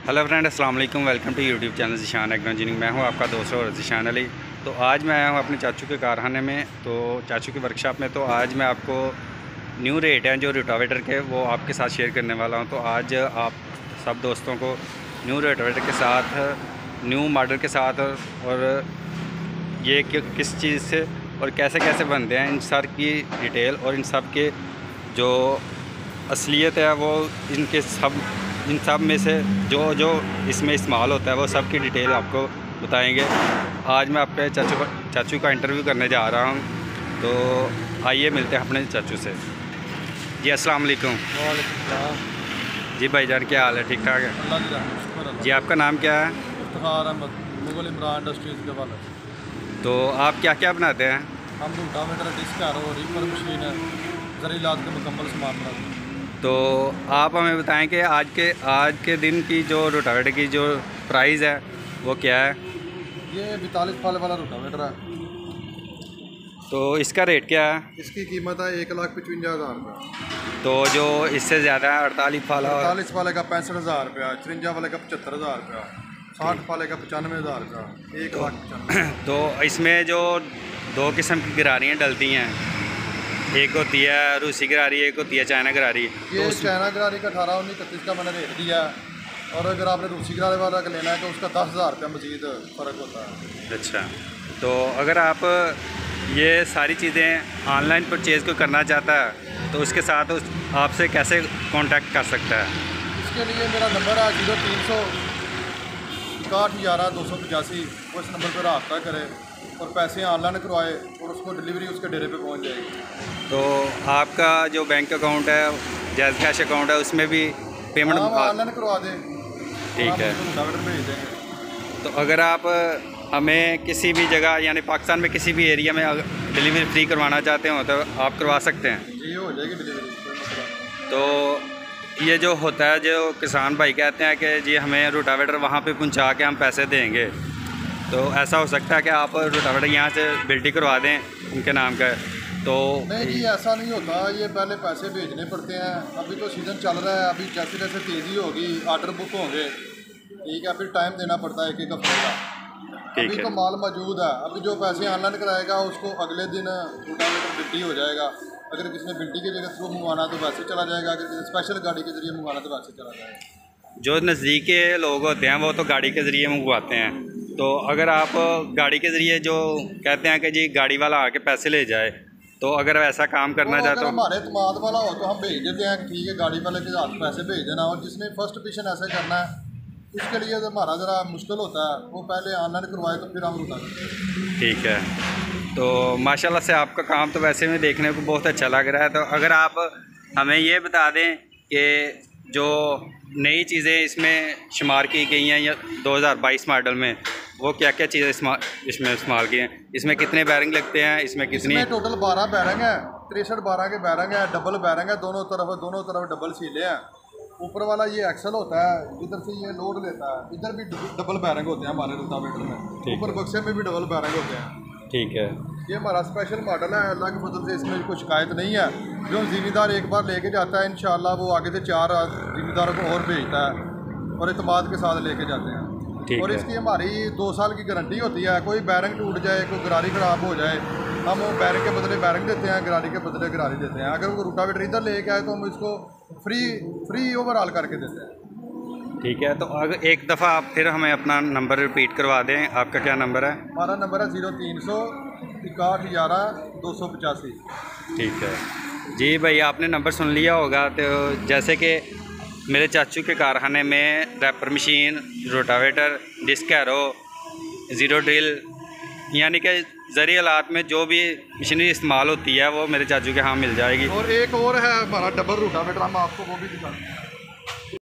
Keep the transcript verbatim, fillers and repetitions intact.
Hello friend, अस्सलाम वालेकुम। Welcome to YouTube channel Zeeshan agro engineering. मैं हूं आपका दोस्त और ज़ीशान अली। तो आज मैं आया हूं अपने चाचू के कारखाने में, तो चाचू की वर्कशॉप में। तो आज मैं आपको न्यू रेट हैं जो रोटावेटर के, वो आपके साथ शेयर करने वाला हूं। तो आज आप सब दोस्तों को न्यू रोटावेटर के साथ, न्यू मॉडल के साथ, और ये कि, किस चीज़ से और कैसे कैसे बनते हैं, इन सब की डिटेल और इन सब के जो असलियत है वो इनके सब इन सब में से जो जो इसमें इस्तेमाल होता है वो सब की डिटेल आपको बताएंगे। आज मैं आपके चाचू चाचू का इंटरव्यू करने जा रहा हूं, तो आइए मिलते हैं अपने चाचू से। जी अस्सलाम वालेकुम। जी भाईजान, क्या हाल है? ठीक ठाक है जी। आपका नाम क्या है? इफ्तिखार अहमद, मुगल इमरान इंडस्ट्रीज़ के वाले। तो आप क्या क्या बनाते हैं? हम rotavator, disc harrow, reaper machine है, ज़रीलात के मुकम्मल सामान बनाते हैं। तो आप हमें बताएं कि आज के आज के दिन की जो रोटावेटर की जो प्राइस है वो क्या है? ये बैतालीस फाले वाला रोटावेटर है। तो इसका रेट क्या है? इसकी कीमत है एक लाख पचवंजा हज़ार रुपये। तो जो इससे ज़्यादा है अड़तालीस फाला अड़तालीस वाले का पैंसठ हज़ार रुपया, चुरंजा वाले का पचहत्तर हज़ार रुपया, साठ वाले का पचानवे हज़ार रुपया, एक लाख पचानवे। तो इसमें जो दो किस्म की गरारियाँ डलती हैं, एक होती है रूसी गरारी, एक होती है चाइना गरारी। ये तो चाइना गरारी का अठारह उन्नीस इकतीस का मैंने रेट दिया है, और अगर आपने रूसी गरारी वाला का लेना है तो उसका दस हज़ार रुपया मजीद फ़र्क होता है। अच्छा, तो अगर आप ये सारी चीज़ें ऑनलाइन परचेज़ को करना चाहता है तो उसके साथ उस आपसे कैसे कांटेक्ट कर सकता है? इसके लिए मेरा नंबर है जीरो तीन सौ इकाठ ग्यारह दो सौ पचासी। वो इस नंबर पर रब्ता करे और पैसे ऑनलाइन करवाए और उसको डिलीवरी उसके डेरे पे पहुंच जाएगी। तो आपका जो बैंक अकाउंट है, जैज़ कैश अकाउंट है, उसमें भी पेमेंट ऑनलाइन करवा दें, ठीक है। रोटावेटर भेज देंगे। तो अगर आप हमें किसी भी जगह यानी पाकिस्तान में किसी भी एरिया में डिलीवरी फ्री करवाना चाहते हो तो आप करवा सकते हैं? जी, हो जाएगी डिलीवरी, कोई मसला। तो ये जो होता है, जो किसान भाई कहते हैं कि जी हमें रोटावेटर वहाँ पे पहुँचा के हम पैसे देंगे, तो ऐसा हो सकता है कि आप रोटावेटर यहाँ से बिल्टी करवा दें उनके नाम का? तो नहीं जी, ऐसा नहीं होता। ये पहले पैसे भेजने पड़ते हैं। अभी तो सीज़न चल रहा है, अभी जैसे जैसे तेज़ी होगी आर्डर बुक होंगे, ठीक है, फिर टाइम देना पड़ता है एक एक हफ्ते का। अभी तो माल मौजूद है। अभी जो पैसे ऑनलाइन कराएगा उसको अगले दिन रोटावेटर बिल्टी हो जाएगा। अगर किसी ने बिल्टी की जगह थ्रू मंगवाना तो वैसे चला जाएगा, अगर किसी स्पेशल गाड़ी के जरिए मंगवाना तो वैसे चला जाएगा। जो नज़दीक के लोग होते हैं वो तो गाड़ी के ज़रिए मंगवाते हैं। तो अगर आप गाड़ी के ज़रिए जो कहते हैं कि जी गाड़ी वाला आके पैसे ले जाए, तो अगर ऐसा काम करना चाहते हो, हमारे इत्मीनान वाला हो तो हम भेज देते हैं कि ठीक है, गाड़ी वाले के हाथ पैसे भेज देना। और जिसने फर्स्ट पिशन ऐसे करना है उसके लिए तो हमारा ज़रा मुश्किल होता है, वो पहले ऑनलाइन करवाए तो फिर हम रुका दें। ठीक है। तो माशाल्लाह से आपका काम तो वैसे में देखने को बहुत अच्छा लग रहा है। तो अगर आप हमें ये बता दें कि जो नई चीज़ें इसमें शुमार की गई हैं या दो हज़ार बाईस मॉडल में, वो क्या क्या चीज़ें इसमें इस्तेमाल की हैं? इसमें कितने बैरिंग लगते हैं? इसमें कितनी? इसमें टोटल बारह बैरिंग है, तिरसठ बारह के बैरिंग है, डबल बैरिंग है, दोनों तरफ दोनों तरफ डबल सीले हैं। ऊपर वाला ये एक्सल होता है, इधर से ये लोड लेता है, इधर भी डबल बैरिंग होते हैं हमारे रोटावेटर में। ऊपर बक्से में भी डबल बैरिंग होते हैं। ठीक है। ये हमारा स्पेशल मॉडल है, अल्लाह के फजल से इसमें कोई शिकायत नहीं है। जो ज़िम्मेदार एक बार लेके जाता है इंशाल्लाह वो आगे से चार ज़िम्मेदारों को और भेजता है और इत्मीनान के साथ लेके जाते हैं। और इसकी हमारी दो साल की गारंटी होती है। कोई बैरिंग टूट जाए, कोई गरारी ख़राब हो जाए, हम वो बैरिंग के बदले बैरिंग देते हैं, गरारी के बदले गरारी देते हैं। अगर वो रोटावेटर इधर लेके आए तो हम इसको फ्री फ्री ओवरऑल करके देते हैं। ठीक है। तो अगर एक दफ़ा आप फिर हमें अपना नंबर रिपीट करवा दें। आपका क्या नंबर है? हमारा नंबर है ज़ीरो तीन सौ इकाठ ग्यारह दो सौ पचासी। ठीक है जी भाई, आपने नंबर सुन लिया होगा। तो जैसे कि मेरे चाचू के कारखाने में reaper machine, rotavator, disc harrow, zero drill यानी कि ज़रिए आलात में जो भी मशीनरी इस्तेमाल होती है वो मेरे चाचू के यहाँ मिल जाएगी। और एक और है हमारा डबल रोटावेटर, हम आपको वो भी दिखाते हैं।